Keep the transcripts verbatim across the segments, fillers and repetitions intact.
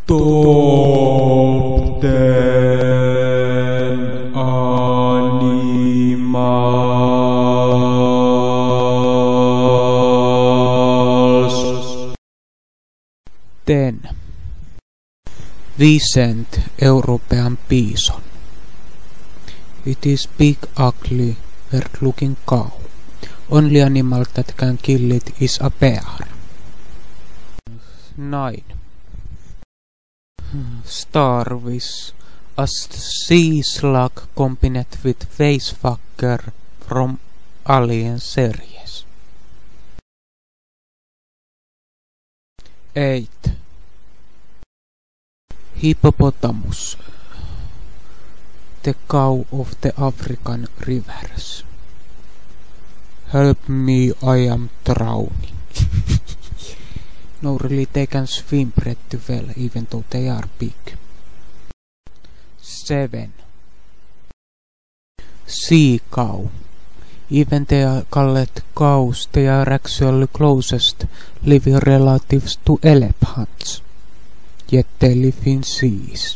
Top ten animals. ten. Vicent European bison. It is big, ugly, weird-looking cow. Only animal that can kill it is a bear. nine. Starfish, a sea slug combined with facefucker from Alien series. eight. Hippopotamus, the cow of the African rivers. Help me, I am drowning. No, really, they can swim pretty well, even though they are big. seven. Sea cow. Even they are called cows, they are actually closest living relatives to elephants. Yet they live in seas.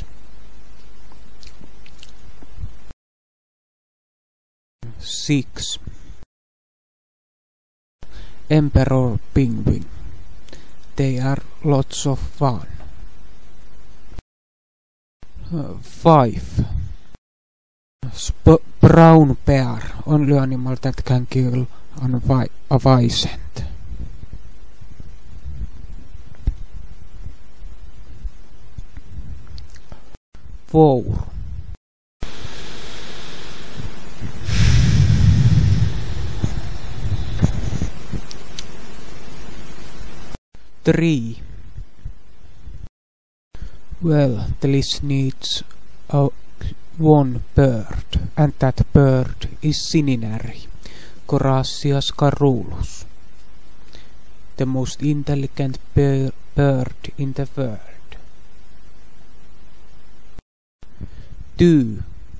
six. Emperor penguin. They are lots of fun. Uh, five. Sp brown bear, only animal that can kill a Vicent. Four. Three. Well, the list needs a one bird, and that bird is Sininary, Coracias carulus, the most intelligent bird in the world. Two.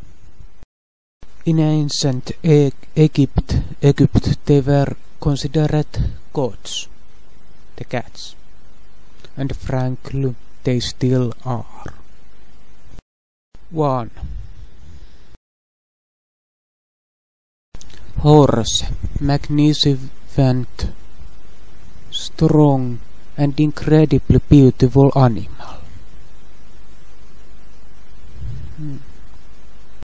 In ancient e Egypt, Egypt, they were considered gods, the cats, and frankly, they still are. One. Horse, magnificent, strong, and incredibly beautiful animal.